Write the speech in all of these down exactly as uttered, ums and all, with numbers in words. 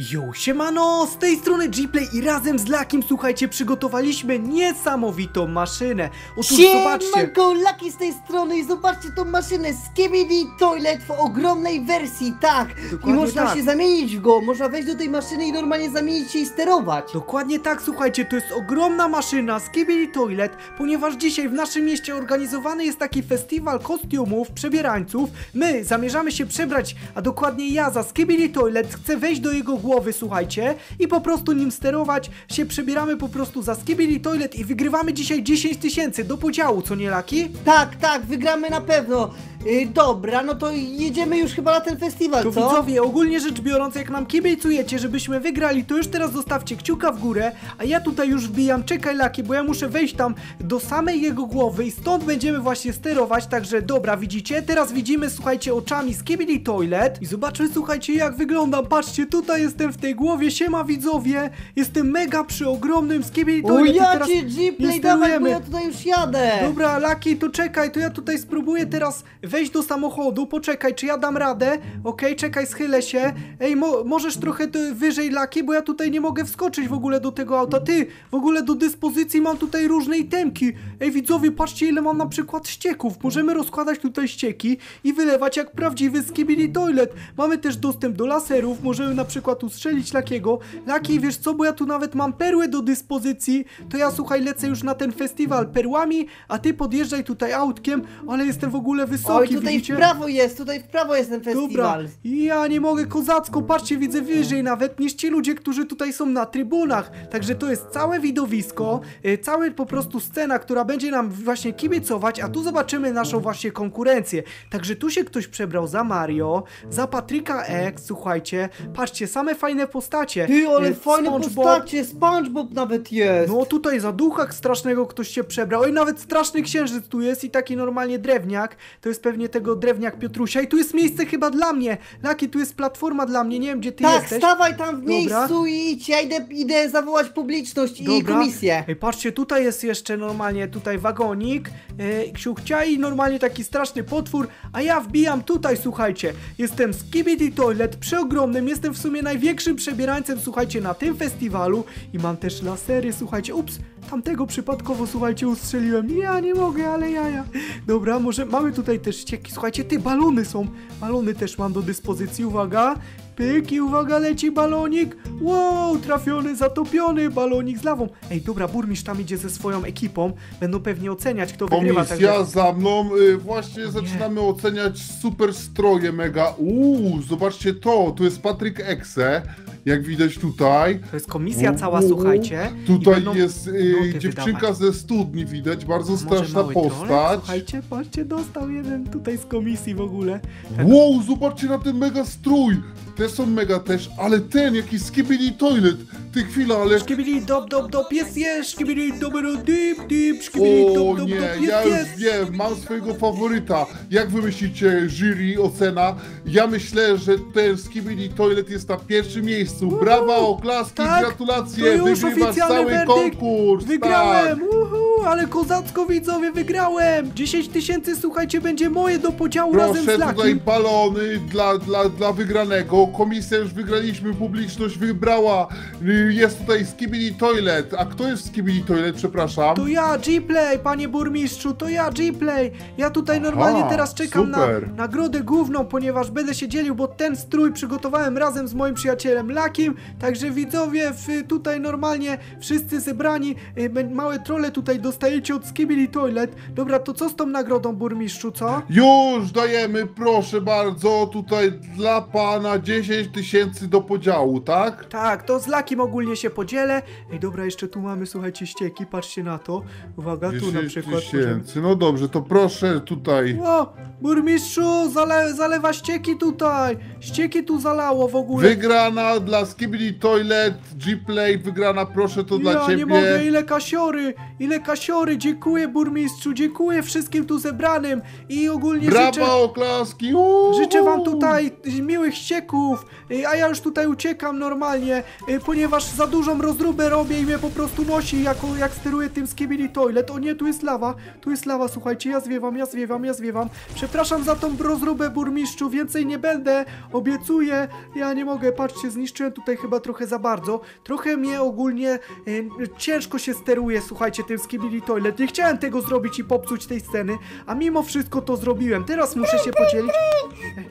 Yo, siemano, z tej strony Gplay i razem z Lakim, słuchajcie, przygotowaliśmy niesamowitą maszynę. Otóż zobaczcie. Siemanko, Laki z tej strony i zobaczcie tą maszynę Skibidi Toilet w ogromnej wersji, tak. Dokładnie I można tak. się zamienić w go, można wejść do tej maszyny i normalnie zamienić się i sterować. Dokładnie tak, słuchajcie, to jest ogromna maszyna Skibidi Toilet, ponieważ dzisiaj w naszym mieście organizowany jest taki festiwal kostiumów, przebierańców. My zamierzamy się przebrać, a dokładnie ja za Skibidi Toilet chcę wejść do jego głowy, słuchajcie, i po prostu nim sterować. Się przebieramy po prostu za Skibidi Toilet i wygrywamy dzisiaj dziesięć tysięcy do podziału, co nie, Laki? Tak, tak, wygramy na pewno. Yy, dobra, no to jedziemy już chyba na ten festiwal, To co? widzowie, ogólnie rzecz biorąc, jak nam kibicujecie, żebyśmy wygrali, to już teraz zostawcie kciuka w górę, a ja tutaj już wbijam, czekaj Laki, bo ja muszę wejść tam do samej jego głowy i stąd będziemy właśnie sterować, także dobra, widzicie? Teraz widzimy, słuchajcie, oczami Skibidi Toilet i zobaczmy, słuchajcie, jak wyglądam, patrzcie, tutaj jestem w tej głowie, siema widzowie, jestem mega przy ogromnym Skibidi O, Toilet i ja teraz cię nie Gplay, dawaj, bo sterujemy. ja tutaj już jadę. Dobra, Laki, to czekaj, to ja tutaj spróbuję teraz wejść do samochodu, poczekaj, czy ja dam radę? Okej, czekaj, schylę się. Ej, mo możesz trochę wyżej, Laki, bo ja tutaj nie mogę wskoczyć w ogóle do tego auta. Ty, w ogóle do dyspozycji mam tutaj różne itemki. Ej, widzowie, patrzcie, ile mam na przykład ścieków. Możemy rozkładać tutaj ścieki i wylewać jak prawdziwy Skibidi Toilet. Mamy też dostęp do laserów, możemy na przykład ustrzelić Lakiego. Laki, wiesz co, bo ja tu nawet mam perłę do dyspozycji, to ja, słuchaj, lecę już na ten festiwal perłami, a ty podjeżdżaj tutaj autkiem, ale jestem w ogóle wysoki, Oj, tutaj widzicie? w prawo jest, tutaj w prawo jest ten Dobra, festiwal. ja nie mogę, kozacko, patrzcie, widzę wyżej nawet niż ci ludzie, którzy tutaj są na trybunach, także to jest całe widowisko, y, całe po prostu scena, która będzie nam właśnie kibicować, a tu zobaczymy naszą właśnie konkurencję, także tu się ktoś przebrał za Mario, za Patryka X, słuchajcie, patrzcie, same fajne postacie. Ty, ale Y, fajne SpongeBob. postacie, SpongeBob nawet jest. No tutaj za ducha strasznego ktoś się przebrał. Oj, nawet straszny księżyc tu jest i taki normalnie drewniak. To jest pewnie tego drewniak Piotrusia. I tu jest miejsce chyba dla mnie. Laki, tu jest platforma dla mnie. Nie wiem, gdzie ty Tak, jesteś. stawaj tam w Dobra. miejscu i idź, ja idę, idę zawołać publiczność i Dobra. komisję. Ej, patrzcie, tutaj jest jeszcze normalnie tutaj wagonik, e, ksiuchcia i normalnie taki straszny potwór, a ja wbijam tutaj, słuchajcie. Jestem Skibidi Toilet, przeogromnym, jestem w sumie największym przebierańcem, słuchajcie, na tym festiwalu i mam też lasery, słuchajcie, ups, tamtego przypadkowo, słuchajcie, ustrzeliłem. Ja nie mogę, ale jaja. Dobra, może mamy tutaj też ścieki, słuchajcie, ty, balony są, balony też mam do dyspozycji, uwaga. Pyk i uwaga, leci balonik. Wow, trafiony, zatopiony balonik z lawą. Ej, dobra, burmistrz tam idzie ze swoją ekipą. Będą pewnie oceniać, kto wygrywa. Komisja Także... za mną, y, właśnie zaczynamy oceniać super stroje mega. Uuu, zobaczcie to, tu jest Patryk Exe, jak widać tutaj. To jest komisja cała, Uuu, słuchajcie. I Tutaj będą jest y, noty dziewczynka wydawać. ze studni, widać, bardzo Może straszna mały trolek? postać. Słuchajcie, patrzcie, dostał jeden tutaj z komisji w ogóle. Tak. Wow, zobaczcie na ten mega strój. Te są mega też, ale ten, jakiś Skibidi Toilet. Ty chwila, ale... Szkibili dop dop dop jest jest, szkibili dobro dip dip, szkibili O dop dop nie, dop ja jest już jest. wiem, mam swojego faworyta. Jak wy myślicie, jury, ocena? Ja myślę, że ten Skibidi Toilet jest na pierwszym miejscu. Brawa, oklaski, Tak, gratulacje, to już wygrywasz oficjalny cały werdykt. konkurs. Wygrałem, Tak. uhu, ale kozacko, widzowie, wygrałem. dziesięć tysięcy, słuchajcie, będzie moje do podziału razem Proszę, z Lakim. tutaj balony dla, dla, dla wygranego. Komisja już wygraliśmy, publiczność wybrała. Y, Jest tutaj Skibidi Toilet. A kto jest Skibidi Toilet, przepraszam? To ja, Gplay, panie burmistrzu, to ja, Gplay. Ja tutaj normalnie Aha, teraz czekam na super. nagrodę główną, ponieważ będę się dzielił, bo ten strój przygotowałem razem z moim przyjacielem Lakim. Także widzowie, w, tutaj normalnie wszyscy zebrani, y, bę- małe trolle tutaj dostajecie od Skibidi Toilet. Dobra, to co z tą nagrodą, burmistrzu, co? Już dajemy, proszę bardzo, tutaj dla pana dziesięć tysięcy do podziału, tak? Tak, to z Lakim ogólnie się podzielę. Ej, dobra, jeszcze tu mamy, słuchajcie, ścieki, patrzcie na to. Uwaga, tu na dziesięć przykład możemy... tysięcy, no dobrze, to proszę tutaj. O, burmistrzu, zale, zalewa ścieki tutaj. Ścieki tu zalało w ogóle. Wygrana dla Skibidi Toilet, Gplay, wygrana, proszę, to dla Ja ciebie. nie mogę, ile kasiory, ile kasiory, dziękuję burmistrzu, dziękuję wszystkim tu zebranym i ogólnie Brawa, życzę, oklaski. Uuu. życzę wam tutaj miłych ścieków, y, a ja już tutaj uciekam normalnie, y, ponieważ aż za dużą rozróbę robię i mnie po prostu nosi, jako, jak steruję tym Skibidi Toilet. O nie, tu jest lawa, tu jest lawa, słuchajcie, ja zwiewam, ja zwiewam, ja zwiewam. Przepraszam za tą rozróbę, burmistrzu, więcej nie będę, obiecuję. Ja nie mogę, patrzcie, zniszczyłem tutaj chyba trochę za bardzo. Trochę mnie ogólnie e, ciężko się steruje, słuchajcie, tym Skibidi Toilet. Nie chciałem tego zrobić i popsuć tej sceny, a mimo wszystko to zrobiłem. Teraz muszę się podzielić. Ej,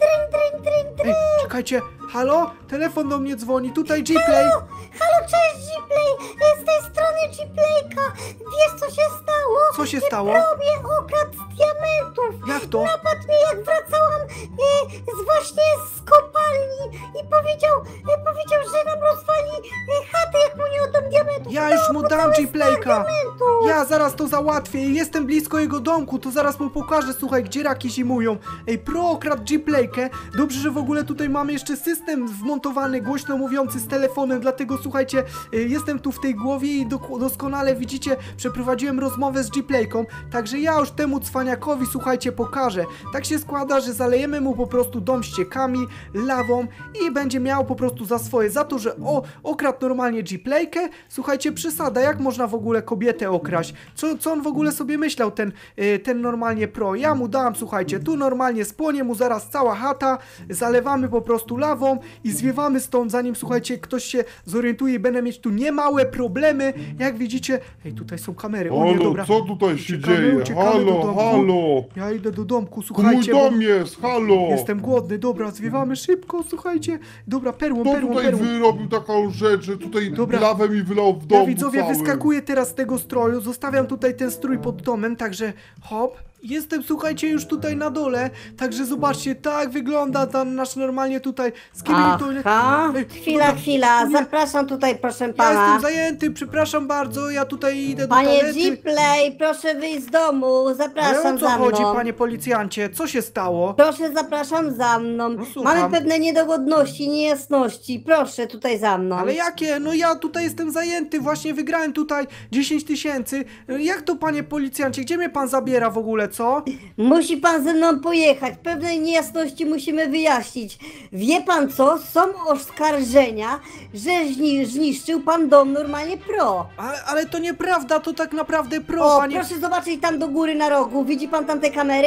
ej, czekajcie, halo? Telefon do mnie dzwoni, tutaj G-Play. Halo, cześć G-Play! Z tej strony G-Playka! Wiesz co się stało? Co się stało? Mnie okradł z diamentów! Jak to? Napadł mnie jak wracałam e, z właśnie z kopalni i powiedział, e, powiedział, że nam rozwali e, chatę, jak mu nie oddam diamentów. Ja już mu dam G-Playka. diamentów. Ja zaraz to załatwię. Jestem blisko jego domku, to zaraz mu pokażę, słuchaj, gdzie raki zimują. Ej, pro okradł G-Playkę. Dobrze, że w ogóle tutaj mamy jeszcze system wmontowany, głośno mówiący z telefonem, dlatego słuchajcie, y, jestem tu w tej głowie i do, doskonale widzicie, przeprowadziłem rozmowę z G-Playką, także ja już temu cwaniakowi, słuchajcie, pokażę. Tak się składa, że zalejemy mu po prostu dom ściekami, lawą i będzie miał po prostu za swoje, za to, że o, okradł normalnie G-Playkę. Słuchajcie, przesada, jak można w ogóle kobietę okraść? Co, co on w ogóle sobie myślał, ten, y, ten normalnie pro? Ja mu dałem, słuchajcie, tu normalnie spłonie mu zaraz cała chata, zalewamy po prostu lawą i zwiewamy stąd, zanim, słuchajcie, ktoś się zorientuje i będę mieć tu niemałe problemy, jak widzicie. Ej, tutaj są kamery, o nie, Halo, dobra. co tutaj się Uciekamy, dzieje? uciekamy do Halo, domku. halo! Ja idę do domku, To mój słuchajcie, bo dom jest, halo! jestem głodny, dobra, zwiewamy szybko, słuchajcie. Dobra, perłą, Kto perłą, tutaj perłą. wyrobił taką rzecz, że tutaj Dobra. lawę mi wylał w domu Ja widzowie całym. wyskakuję teraz z tego stroju, zostawiam tutaj ten strój pod domem, także hop. Jestem, słuchajcie, już tutaj na dole, także zobaczcie, tak wygląda tam nasz normalnie tutaj Skibidi Toilet. Aha, Ej, chwila, dobra, chwila, nie. zapraszam tutaj, proszę Ja pana. jestem zajęty, przepraszam bardzo, ja tutaj idę do Panie toalety. G-Play, proszę wyjść z domu, Ale zapraszam o co za mną. chodzi, panie policjancie? Co się stało? Proszę, zapraszam za mną. No, słucham. Mamy pewne niedogodności, niejasności. Proszę tutaj za mną. Ale jakie? No ja tutaj jestem zajęty, właśnie wygrałem tutaj dziesięć tysięcy. Jak to, panie policjancie, gdzie mnie pan zabiera w ogóle, co? Musi pan ze mną pojechać. Pewne niejasności musimy wyjaśnić. Wie pan co? Są oskarżenia, że zni zniszczył pan dom normalnie pro. Ale, ale to nieprawda, to tak naprawdę pro, O, panie... proszę zobaczyć tam do góry na rogu. Widzi pan tam te kamery?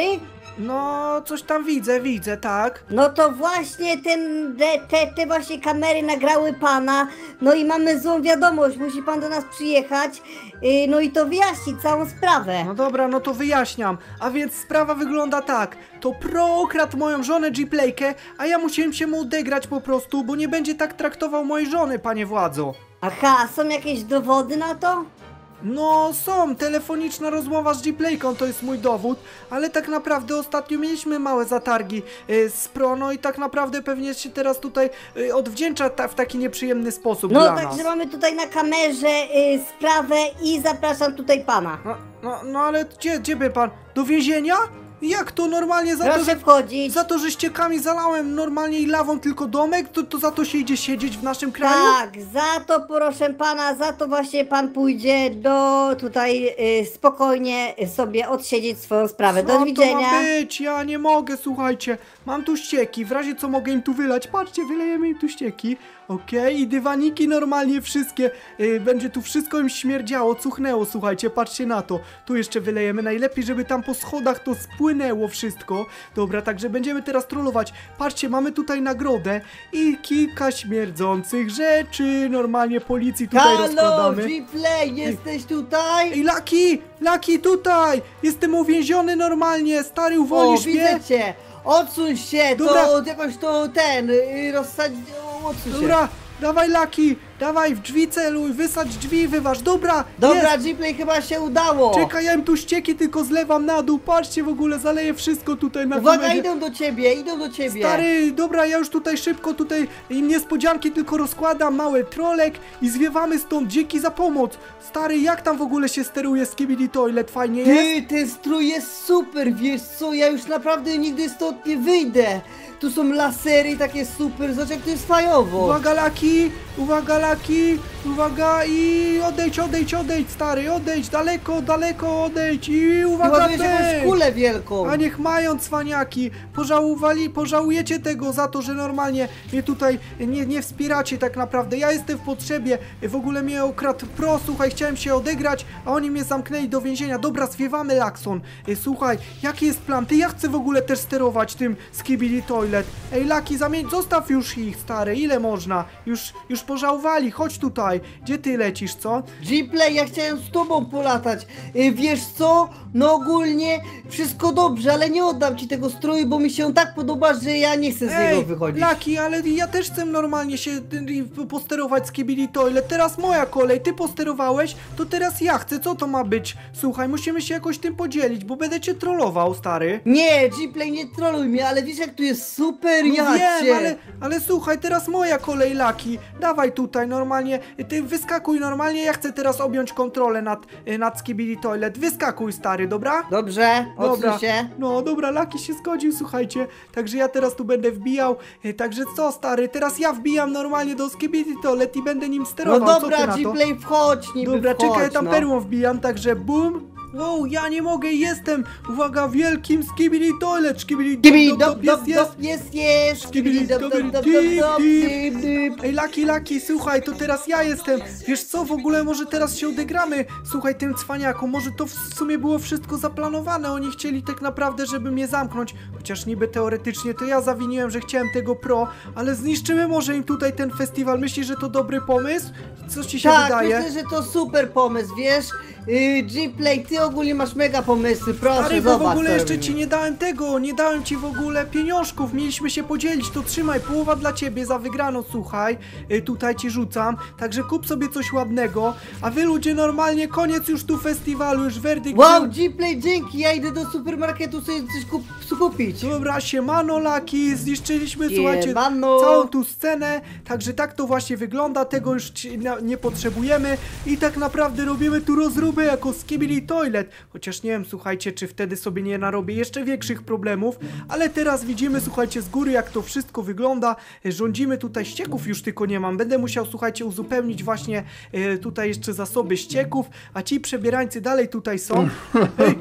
No, coś tam widzę, widzę, tak. No to właśnie ten, te, te, te właśnie kamery nagrały pana. No i mamy złą wiadomość. Musi pan do nas przyjechać. Yy, no i to wyjaśnić całą sprawę. No dobra, no to wyjaśniam. A więc sprawa wygląda tak. To pro okradł moją żonę G-Playkę, a ja musiałem się mu odegrać po prostu, bo nie będzie tak traktował mojej żony, panie władzo. Aha, są jakieś dowody na to? No są, telefoniczna rozmowa z G-Playką to jest mój dowód, ale tak naprawdę ostatnio mieliśmy małe zatargi y, z pro, no i tak naprawdę pewnie się teraz tutaj y, odwdzięcza ta, w taki nieprzyjemny sposób No dla także nas. mamy tutaj na kamerze y, sprawę i zapraszam tutaj pana. No, no, no ale gdzie, gdzie by pan? Do więzienia? Jak to normalnie za to, Proszę że... wchodzić. Za to, że ściekami zalałem normalnie i lawą tylko domek, to, to za to się idzie siedzieć w naszym kraju? Tak, za to proszę pana, za to właśnie pan pójdzie do tutaj y, spokojnie sobie odsiedzieć swoją sprawę. Co Do to widzenia. ma być? Ja nie mogę, słuchajcie. Mam tu ścieki, w razie co mogę im tu wylać. Patrzcie, wylejemy im tu ścieki. Okej, i dywaniki normalnie wszystkie. y, będzie tu wszystko im śmierdziało, cuchnęło, słuchajcie, patrzcie na to. Tu jeszcze wylejemy. Najlepiej, żeby tam po schodach to spłynęło wszystko. Dobra, także będziemy teraz trollować. Patrzcie, mamy tutaj nagrodę i kilka śmierdzących rzeczy. Normalnie policji tutaj Halo, rozkładamy. G-Play, jesteś tutaj? Ej, Lucky! Lucky, tutaj! Jestem uwięziony normalnie, stary, O, uwolnisz widzę mnie? cię! Odsuń się, Dobra. to jakoś to ten, y, rozsadź, o, odsuń się. Dobra, dawaj Lucky, dawaj w drzwi celuj, wysadź drzwi, wyważ, dobra! Dobra, jest. G-Play chyba się udało. Czekaj, ja im tu ścieki tylko zlewam na dół, patrzcie, w ogóle zaleję wszystko tutaj na Uwaga, kamerze. idą do ciebie, idą do ciebie. Stary, dobra, ja już tutaj szybko tutaj im niespodzianki tylko rozkładam, mały trolek i zwiewamy stąd, dzięki za pomoc. Stary, jak tam w ogóle się steruje Skibidi Toilet, fajnie jest? Ty, ten strój jest super, wiesz co, ja już naprawdę nigdy stąd nie wyjdę. Tu są lasery takie super, zobacz jak to jest fajowo. Uwaga Lucky, uwaga Lucky, Uwaga i odejdź, odejdź, odejdź, stary, odejdź, daleko, daleko odejdź i Ty uwaga, ładujesz jakąś pyk. kulę wielką. A niech mają cwaniaki, pożałowali, pożałujecie tego za to, że normalnie mnie tutaj nie, nie wspieracie tak naprawdę. Ja jestem w potrzebie, w ogóle mnie okradł Pro, słuchaj, chciałem się odegrać, a oni mnie zamknęli do więzienia. Dobra, zwiewamy, Lakson. Ej, słuchaj, jaki jest plan? Ty, ja chcę w ogóle też sterować tym Skibidi Toilet. Ej, Laki, zamień, zostaw już ich, stary, ile można? Już, już pożałowali, chodź tutaj. Gdzie ty lecisz, co? G-Play, ja chciałem z tobą polatać. Y, wiesz co? No ogólnie wszystko dobrze, ale nie oddam ci tego stroju, bo mi się on tak podoba, że ja nie chcę z niego Ej, wychodzić. Laki, ale ja też chcę normalnie się y, y, posterować Skibidi Toilet. Teraz moja kolej, ty posterowałeś, to teraz ja chcę. Co to ma być? Słuchaj, musimy się jakoś tym podzielić, bo będę cię trollował, stary. Nie, G-Play, nie troluj mnie, ale wiesz jak tu jest super, No ja wiem, cię. ale, ale słuchaj, teraz moja kolej, Laki. Dawaj tutaj normalnie, ty wyskakuj normalnie, ja chcę teraz objąć kontrolę nad, y, nad Skibidi Toilet. Wyskakuj, stary, dobra? Dobrze, Dobra, odsuń się. no dobra, Laki się zgodził, słuchajcie, także ja teraz tu będę wbijał, e, także co, stary, teraz ja wbijam normalnie do Skibidi Toilet i będę nim No sterował, co ty dobra, na to? G-Play, wchodź niby, Dobra, wchodź, czekaj, tam no. perłą wbijam, także bum. Wow, ja nie mogę, jestem, uwaga, wielkim Skibidi Toilet, Skibidi Skibidi dop, dop dop, dop jest, dop, jest, jest. Skibidi dop dop dop dop Dip, dop, dip. dip, dip. Ej, Laki, Laki, słuchaj, to teraz ja jestem. Wiesz co, w ogóle może teraz się odegramy. Słuchaj, tym cwaniakom, może to w sumie było wszystko zaplanowane. Oni chcieli tak naprawdę, żeby mnie zamknąć. Chociaż niby teoretycznie to ja zawiniłem, że chciałem tego Pro, ale zniszczymy może im tutaj ten festiwal. Myślisz, że to dobry pomysł? Co ci się Tak, wydaje? myślę, że to super pomysł, wiesz? Yy, G-Play, ty ogólnie masz mega pomysły, proszę, Stary, bo w zobacz, ogóle co jeszcze robimy. ci nie dałem tego, nie dałem ci w ogóle pieniążków, mieliśmy się podzielić, to trzymaj, połowa dla ciebie za wygraną, słuchaj, y, tutaj ci rzucam, także kup sobie coś ładnego, a wy ludzie normalnie, koniec już tu festiwalu, już werdykt. Wow, był. G-Play, dzięki, ja idę do supermarketu sobie coś kup kupić. Dobra, siemano, Laki, zniszczyliśmy, słuchajcie, Siemano. całą tu scenę, także tak to właśnie wygląda, tego już ci na, nie potrzebujemy i tak naprawdę robimy tu rozróbę jako Skibidi Toilet, chociaż nie wiem, słuchajcie, czy wtedy sobie nie narobię jeszcze większych problemów, ale teraz widzimy, słuchajcie, z góry jak to wszystko wygląda, rządzimy tutaj ścieków, już tylko nie mam, będę musiał, słuchajcie, uzupełnić właśnie e, tutaj jeszcze zasoby ścieków, a ci przebierańcy dalej tutaj są. Ej,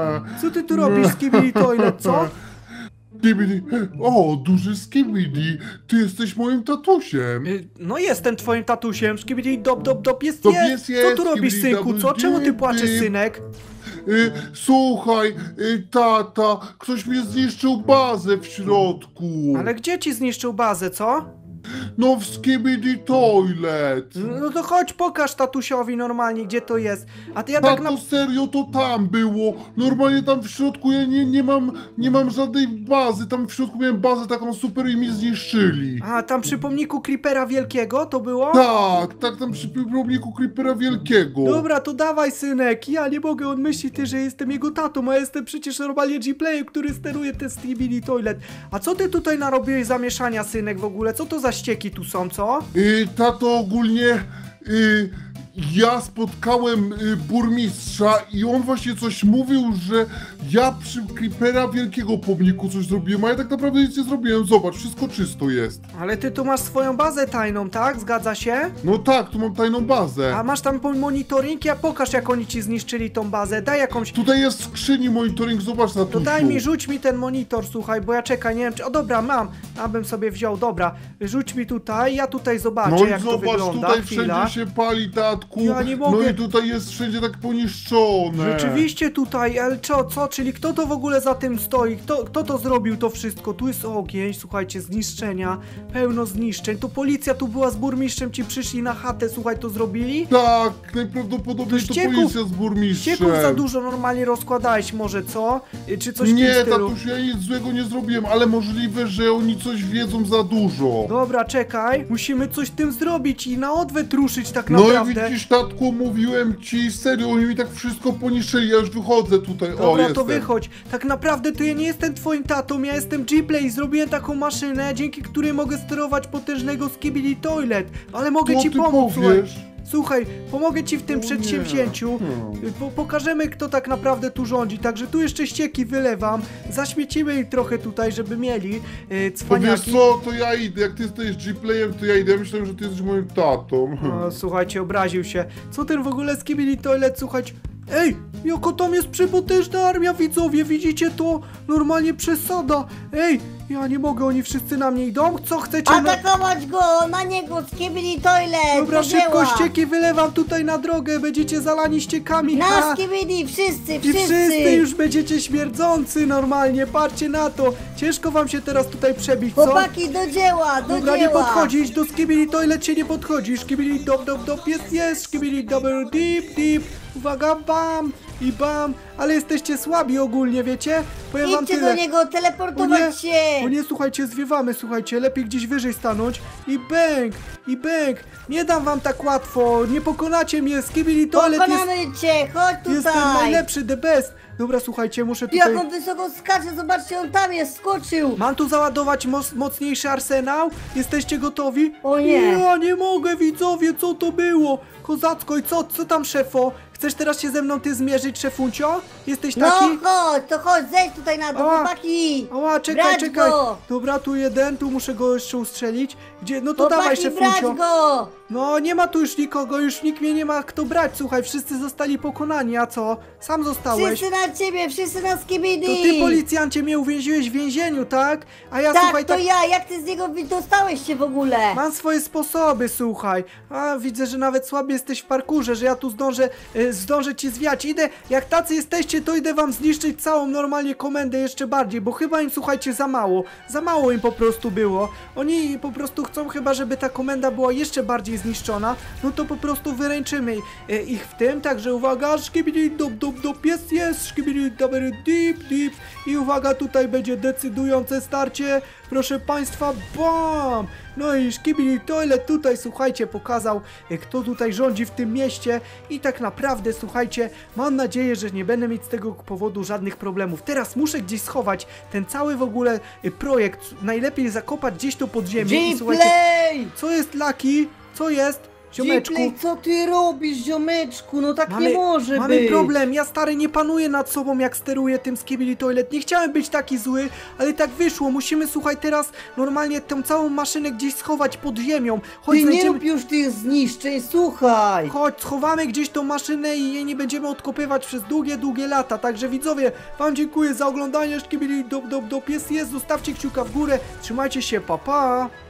co ty tu robisz, Skibidi Toilet, co? Skibidi. O, duży Skibidi, ty jesteś moim tatusiem. Y, No jestem twoim tatusiem, Skibidi dop dop dop jest, Dop jest. jest, jest, Co tu robisz, skibidi synku, dop co? Czemu ty dip, płaczesz, dip. synek? Y, słuchaj, y, tata, ktoś mi zniszczył bazę w środku. Ale gdzie ci zniszczył bazę, co? No w Skibidi Toilet. No to chodź, pokaż tatusiowi normalnie, gdzie to jest. A ty ja tak Tak, na... no serio, to tam było. Normalnie tam w środku ja nie, nie mam nie mam żadnej bazy. Tam w środku miałem bazę taką super i mi zniszczyli. A, tam przy pomniku Creepera Wielkiego to było? Tak, tak tam przy pomniku Creepera Wielkiego. Dobra, to dawaj, synek, ja nie mogę, on myśli ty, że jestem jego tatą, a jestem przecież normalnie G-Playem, który steruje ten Skibidi Toilet. A co ty tutaj narobiłeś zamieszania, synek, w ogóle? Co to za ścieki tu są, co? Y, tato, ogólnie y, ja spotkałem y, burmistrza i on właśnie coś mówił, że ja przy Creepera Wielkiego pomniku coś zrobiłem, a ja tak naprawdę nic nie zrobiłem. Zobacz, wszystko czysto jest. Ale ty tu masz swoją bazę tajną, tak? Zgadza się? No tak, tu mam tajną bazę. A masz tam monitoring? Ja pokaż, jak oni ci zniszczyli tą bazę. Daj jakąś... Tutaj jest w skrzyni monitoring, zobacz na To daj mi, rzuć mi ten monitor, słuchaj, bo ja czekaj, nie wiem czy... O dobra, mam, abym sobie wziął, dobra. Rzuć mi tutaj, ja tutaj zobaczę, No i jak to zobacz, wygląda. tutaj Chwila. wszędzie się pali, tatku. Ja nie mogę. No i tutaj jest wszędzie tak poniszczone. Rzeczywiście tutaj, ale co, co, czyli kto to w ogóle za tym stoi? Kto, kto to zrobił to wszystko? Tu jest ogień, słuchajcie, zniszczenia, pełno zniszczeń. To policja tu była z burmistrzem, ci przyszli na chatę, słuchaj, to zrobili? Tak, najprawdopodobniej To to, ścieków- policja z burmistrzem. Ścieków za dużo normalnie rozkładałeś może, co? Y, Czy coś w Nie, tym stylu? tatuś, ja nic złego nie zrobiłem, ale możliwe, że oni coś wiedzą za dużo. Dobra, czekaj, musimy coś z tym zrobić i na odwet ruszyć tak No i naprawdę. widzisz, tatku, mówiłem ci, serio, oni mi tak wszystko poniszczyli, ja już wychodzę tutaj, o, Dobra, jestem. to wychodź. Tak naprawdę to ja nie jestem twoim tatą, ja jestem G-Play i zrobiłem taką maszynę, dzięki której mogę sterować potężnego Skibidi Toilet. Ale mogę Co ci ty pomóc, słuchaj. powiesz? Słuchaj, pomogę ci w tym O nie. przedsięwzięciu. Hmm. Po, pokażemy, kto tak naprawdę tu rządzi. Także tu jeszcze ścieki wylewam. Zaśmiecimy ich trochę tutaj, żeby mieli yy, To wiesz cwaniaki. co, to ja idę, jak ty jesteś G-playem, to ja idę, ja myślałem, że ty jesteś moim tatą. O, słuchajcie, obraził się. Co ten w ogóle Skibidi Toilet, słuchajcie? Ej, jaka tam jest przepotężna armia, widzowie, widzicie to? Normalnie przesada. Ej, ja nie mogę, oni wszyscy na mnie idą. Co chcecie? Na... Atakować go, na niego, Skibidi Toilet! Dobra, do szybko dzieła. ścieki wylewam tutaj na drogę, będziecie zalani ściekami. Na Ha! Skibidi, wszyscy, I wszyscy! wszyscy już będziecie śmierdzący normalnie, patrzcie na to. Ciężko wam się teraz tutaj przebić, co? Chłopaki, do dzieła, do Dobra, nie dzieła! podchodzić, do Skibidi Toilet się nie podchodzi. Skibidi dop dop dop, jest, jest, Skibidi double deep deep. Uwaga, bam i bam, ale jesteście słabi ogólnie, wiecie? Powiem wam Idźcie tyle. do niego, O nie, teleportować się! o nie, słuchajcie, zwiewamy, słuchajcie, lepiej gdzieś wyżej stanąć i bęk, i bęk. Nie dam wam tak łatwo, nie pokonacie mnie, Skibidi Toilet jest, Pokonamy cię, chodź jestem tutaj! najlepszy, the best. Dobra, słuchajcie, muszę Jak tutaj... on wysoko skacze, zobaczcie, on tam jest, skoczył! Mam tu załadować moc, mocniejszy arsenał? Jesteście gotowi? O nie. Ja nie mogę, widzowie, co to było? Kozacko, i co, co tam, szefo? Chcesz teraz się ze mną ty zmierzyć, szefuncio? Jesteś No taki? chodź, to chodź, zejdź tutaj na dół, Ała. chłopaki! Ała, czekaj, Brać czekaj. go! Dobra, tu jeden, tu muszę go jeszcze ustrzelić. Gdzie? No to dawaj, Chłopaki, szefuncio. brać go! No, nie ma tu już nikogo, już nikt mnie nie ma kto brać. Słuchaj, wszyscy zostali pokonani, a co? Sam zostałeś. Wszyscy na ciebie, wszyscy na Skibidi! To ty, policjancie, mnie uwięziłeś w więzieniu, tak? A ja, Tak, słuchaj, to tak... ja, jak ty z niego wy- dostałeś się w ogóle? Mam swoje sposoby, słuchaj. A widzę, że nawet słaby jesteś w parkurze, że ja tu zdążę, y, zdążę ci zwiać. Idę, jak tacy jesteście, to idę wam zniszczyć całą normalnie komendę jeszcze bardziej, bo chyba im, słuchajcie, za mało. Za mało im po prostu było. Oni po prostu chcą chyba, żeby ta komenda była jeszcze bardziej zniszczona. No to po prostu wyręczymy y, ich w tym. Także uwaga, szkibidi dop dop dop, jest, jest, szkibidi dobry deep deep. I uwaga, tutaj będzie decydujące starcie. Proszę państwa, bam! No i Skibidi Toilet tutaj, słuchajcie, pokazał, e, kto tutaj rządzi w tym mieście i tak naprawdę, słuchajcie, mam nadzieję, że nie będę mieć z tego powodu żadnych problemów. Teraz muszę gdzieś schować ten cały w ogóle e, projekt, najlepiej zakopać gdzieś to pod ziemię i słuchajcie, G-Play! co jest Lucky? Co jest? Ziomeczku? G-Play, co ty robisz, ziomeczku? No tak Mamy, nie może mamy być. problem, ja stary nie panuję nad sobą, jak steruję tym Skibidi Toilet. Nie chciałem być taki zły, ale tak wyszło. Musimy, słuchaj, teraz normalnie tą całą maszynę gdzieś schować pod ziemią. Chodź, Ty nie znajdziemy... rób już tych zniszczeń, słuchaj! Chodź, schowamy gdzieś tą maszynę i jej nie będziemy odkopywać przez długie, długie lata. Także widzowie, wam dziękuję za oglądanie. Skibidi dop dop dop, jest, jest. Zostawcie kciuka w górę. Trzymajcie się, pa pa.